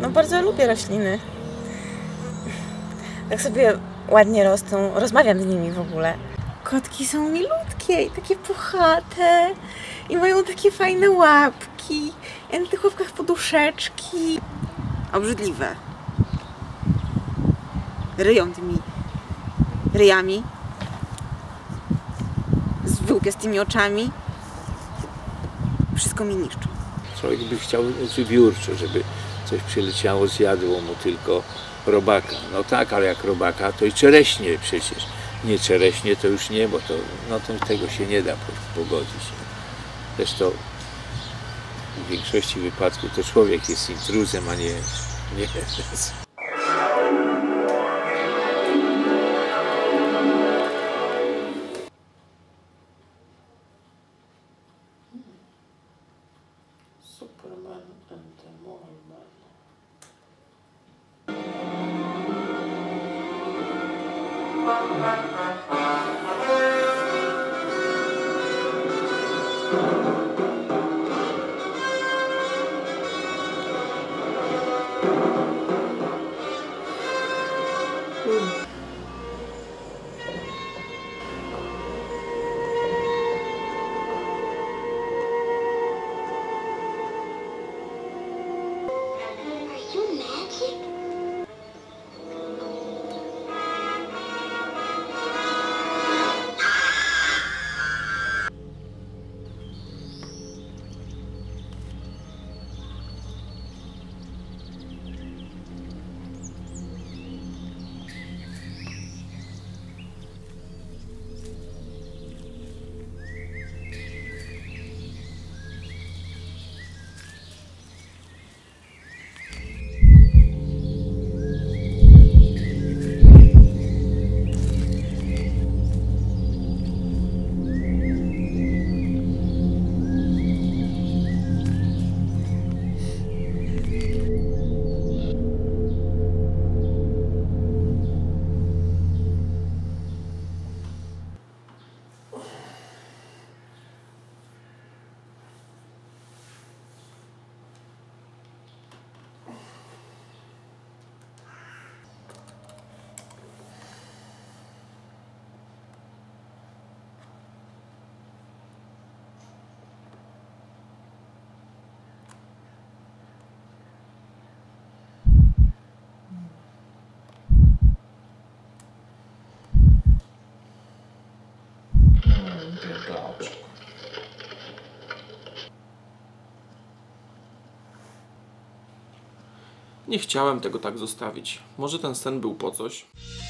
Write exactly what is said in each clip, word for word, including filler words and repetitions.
No bardzo lubię rośliny. Tak sobie ładnie rosną, rozmawiam z nimi w ogóle. Kotki są milutkie i takie puchate i mają takie fajne łapki. I na tych łapkach poduszeczki. Obrzydliwe. Ryją tymi ryjami. Z wyłupiastymi oczami. Wszystko mi niszczą. Człowiek by chciał wybiórczo, żeby coś przyleciało, zjadło mu tylko robaka. No tak, ale jak robaka, to i czereśnie przecież. Nie czereśnie to już nie, bo to, no to tego się nie da pogodzić. Zresztą w większości wypadków to człowiek jest intruzem, a nie... nie. Superman and the Mole Man. Nie chciałem tego tak zostawić. Może ten sen był po coś?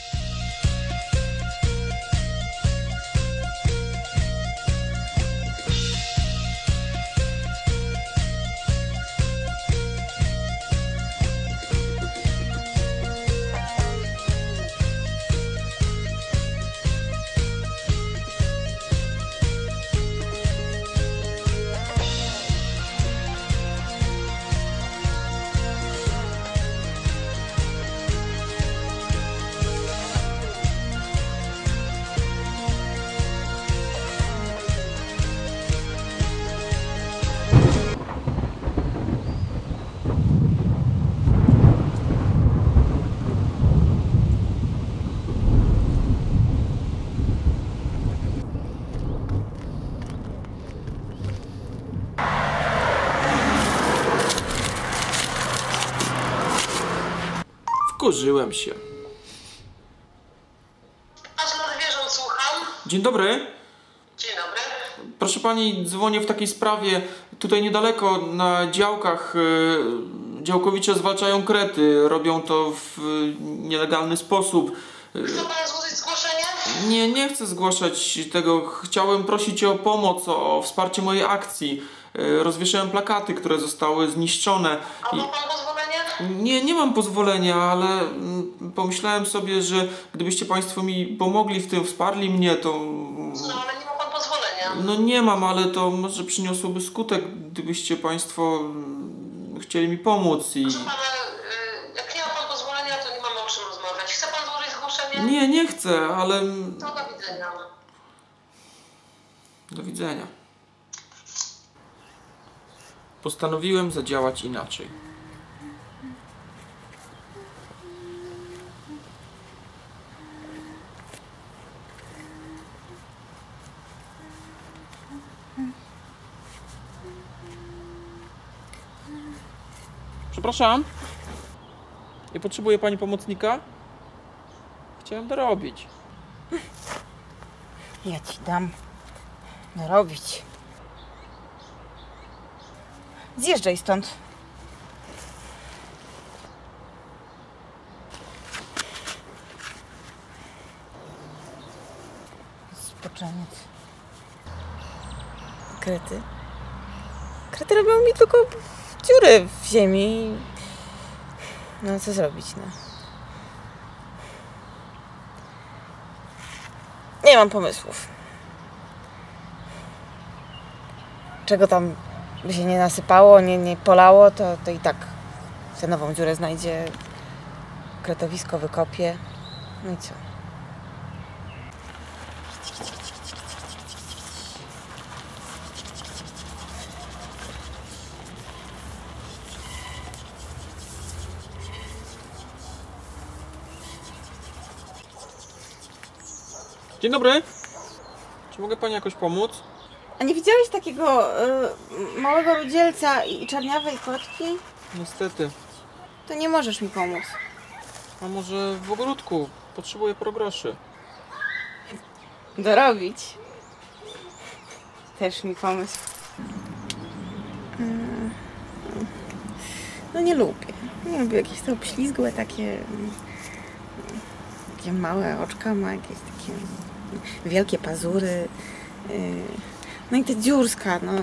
Wkurzyłem się. Azmor Wierząt, słucham. Dzień dobry. Dzień dobry. Proszę pani, dzwonię w takiej sprawie. Tutaj niedaleko na działkach y, działkowicze zwalczają krety. Robią to w y, nielegalny sposób. Chce pan złożyć zgłoszenie? Nie, nie chcę zgłaszać tego. Chciałem prosić o pomoc, o wsparcie mojej akcji. Y, rozwieszałem plakaty, które zostały zniszczone. A ma I... pan pozwolenie? Nie, nie mam pozwolenia, ale mm, pomyślałem sobie, że gdybyście państwo mi pomogli w tym, wsparli mnie, to... No, ale nie ma pan pozwolenia. No nie mam, ale to może przyniosłoby skutek, gdybyście państwo mm, chcieli mi pomóc i... Proszę pana, y, jak nie ma pan pozwolenia, to nie mamy o czym rozmawiać. Chce pan złożyć zgłoszenie? Nie, nie chcę, ale... To do widzenia. Do widzenia. Postanowiłem zadziałać inaczej. Przepraszam. Nie potrzebuje pani pomocnika? Chciałem dorobić. Ja ci dam dorobić. Zjeżdżaj stąd. Spoczeniec. Krety. Krety robią mi tylko dziury w ziemi. No co zrobić, no. Nie mam pomysłów. Czego tam by się nie nasypało, nie, nie polało, to, to i tak tę nową dziurę znajdzie, kretowisko wykopie. No i co? Dzień dobry. Czy mogę pani jakoś pomóc? A nie widziałeś takiego y, małego rudzielca i czarniawej kotki? Niestety. To nie możesz mi pomóc. A może w ogródku? Potrzebuję paru groszy. Dorobić. Też mi pomysł. Mm. No nie lubię. Nie lubię jakieś to obślizgłe takie... Takie małe oczka ma, jakieś takie wielkie pazury. No i ta dziurska, no.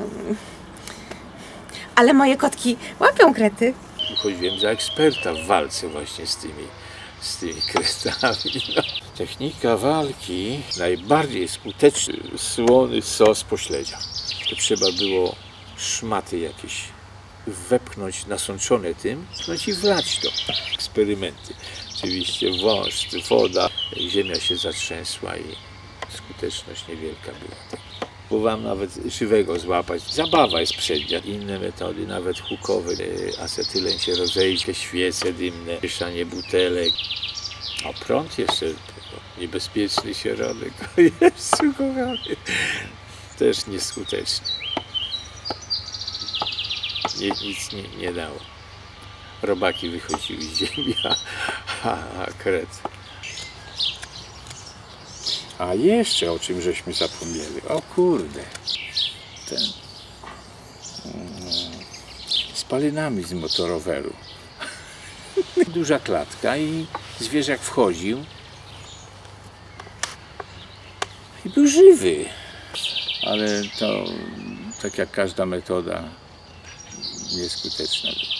Ale moje kotki łapią krety. Uchodziłem za eksperta w walce właśnie z tymi, z tymi kretami. No. Technika walki najbardziej skuteczny słony sos pośledzia. To trzeba było szmaty jakieś wepchnąć nasączone tym, no i wlać to. Eksperymenty. Oczywiście wąż, woda, ziemia się zatrzęsła i skuteczność niewielka była. Próbowałem nawet żywego złapać. Zabawa jest przednia. Inne metody, nawet hukowe. Acetylen się rozejdzie, świece dymne, wieszanie butelek. A prąd jeszcze, niebezpieczny środek. Jest kochany. Też nieskuteczny. Nie, nic nie, nie dało. Robaki wychodziły z ziemi, a, a, a kret. A jeszcze o czym żeśmy zapomnieli. O kurde. Ten. Spalinami z motoroweru. Duża klatka i zwierzak wchodził. I był żywy. Ale to, tak jak każda metoda, nieskuteczna była.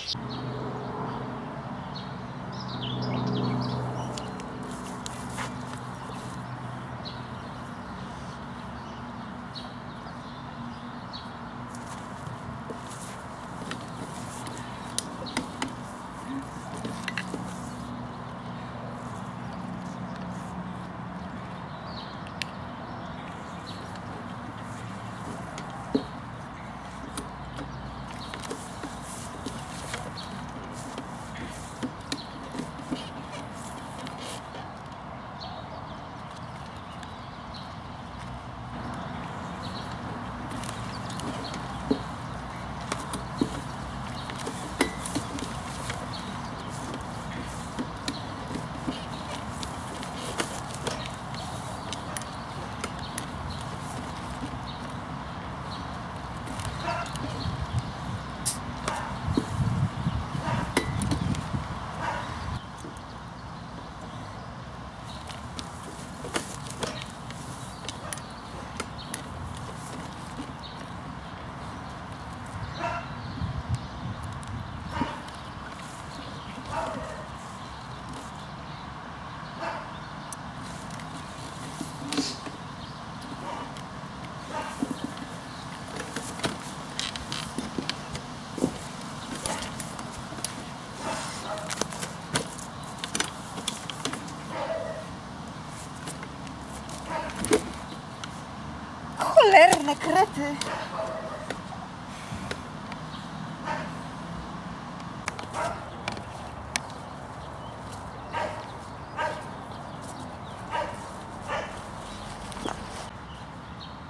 Cholerne krety.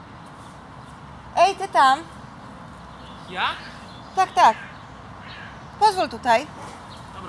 Ej, ty tam. Ja? Tak, tak. Pozwól tutaj. Dobra.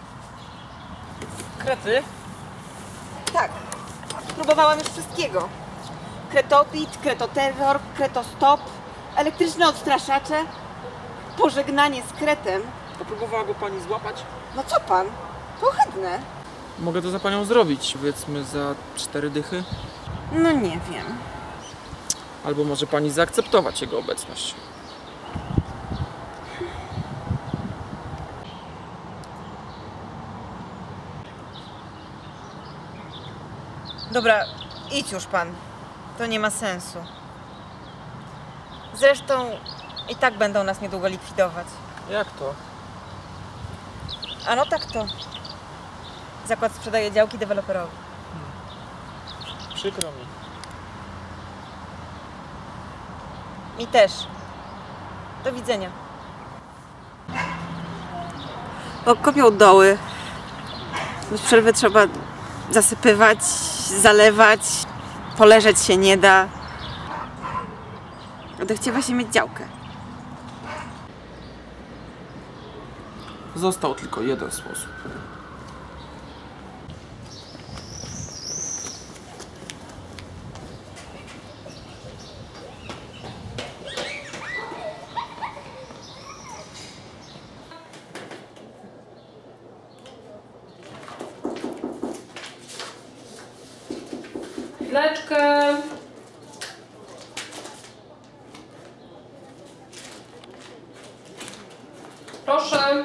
Krety? Tak. Próbowałam już wszystkiego. Kretopit, kretoterror, kretostop, elektryczne odstraszacze, pożegnanie z kretem. A próbowała go pani złapać? No co pan? To ohydne. Mogę to za panią zrobić, powiedzmy za cztery dychy. No nie wiem. Albo może pani zaakceptować jego obecność. Dobra, idź już pan. To nie ma sensu. Zresztą i tak będą nas niedługo likwidować. Jak to? A no tak to. Zakład sprzedaje działki deweloperowi. Przykro mi. Mi też. Do widzenia. Kopią doły. Bez przerwy trzeba zasypywać, zalewać. Poleżeć się nie da. Odechciewa się mieć działkę. Został tylko jeden sposób. Chwileczkę. Proszę.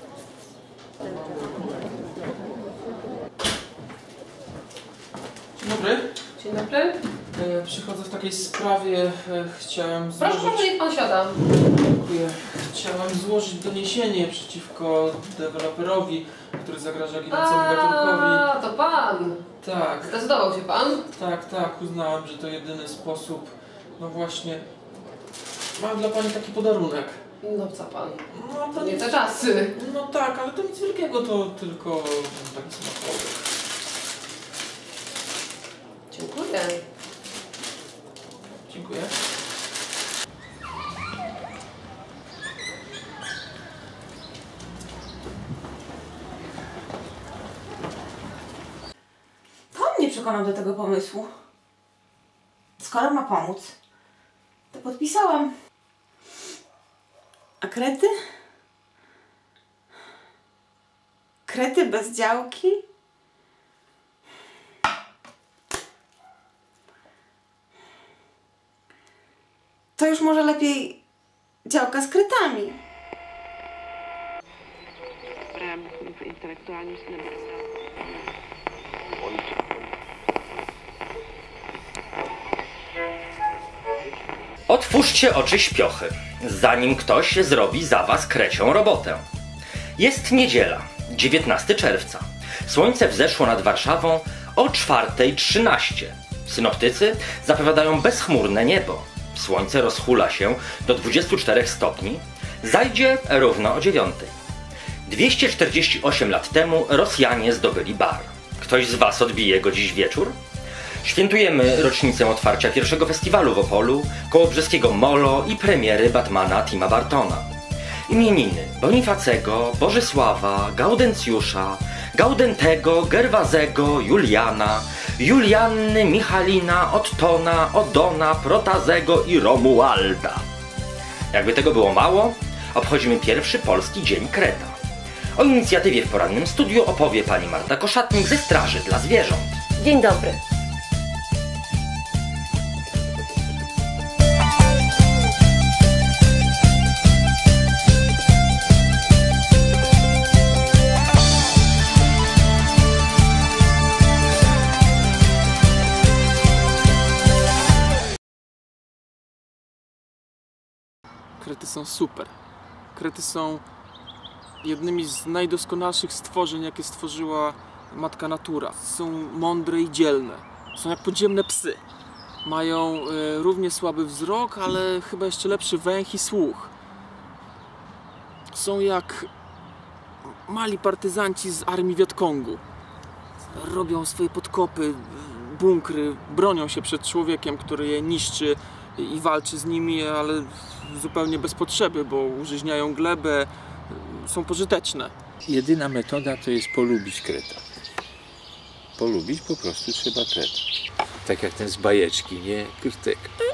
Dzień dobry. Dzień dobry. E, przychodzę w takiej sprawie. E, chciałem złożyć... Proszę, proszę, niech pan siada. Dziękuję. Chciałem złożyć doniesienie przeciwko deweloperowi, który zagraża ginącemu gatunkowi. A, to pan. Tak, Zdecydował się pan? tak, tak. Uznałem, że to jedyny sposób. No właśnie. Mam dla pani taki podarunek. No co pan? No to Nie te czasy. No tak, ale to nic wielkiego, to tylko taki smakowy. Dziękuję. Dziękuję. To on mnie przekonał do tego pomysłu. Skoro ma pomóc, to podpisałam. A krety? Krety bez działki? To już może lepiej działka z kretami. Otwórzcie oczy śpiochy, zanim ktoś zrobi za was krecią robotę. Jest niedziela, dziewiętnastego czerwca. Słońce wzeszło nad Warszawą o czwarta trzynaście. Synoptycy zapowiadają bezchmurne niebo. Słońce rozhula się do dwudziestu czterech stopni, zajdzie równo o dziewiątej. dwieście czterdzieści osiem lat temu Rosjanie zdobyli Bar. Ktoś z was odbije go dziś wieczór? Świętujemy rocznicę otwarcia pierwszego festiwalu w Opolu, kołobrzeskiego Molo i premiery Batmana Tima Bartona. Imieniny Bonifacego, Bożysława, Gaudencjusza, Gaudentego, Gerwazego, Juliana, Julianny, Michalina, Ottona, Odona, Protazego i Romualda. Jakby tego było mało, obchodzimy pierwszy polski Dzień Kreta. O inicjatywie w porannym studiu opowie pani Marta Koszatnik ze Straży dla Zwierząt. Dzień dobry. Krety są super. Krety są jednymi z najdoskonalszych stworzeń, jakie stworzyła matka natura. Są mądre i dzielne. Są jak podziemne psy. Mają e, równie słaby wzrok, ale chyba jeszcze lepszy węch i słuch. Są jak mali partyzanci z armii Wietkongu. Robią swoje podkopy, bunkry, bronią się przed człowiekiem, który je niszczy i walczy z nimi, ale zupełnie bez potrzeby, bo użyźniają glebę, są pożyteczne. Jedyna metoda to jest polubić kreta. Polubić po prostu trzeba kreta. Tak jak ten z bajeczki, nie? Krytek.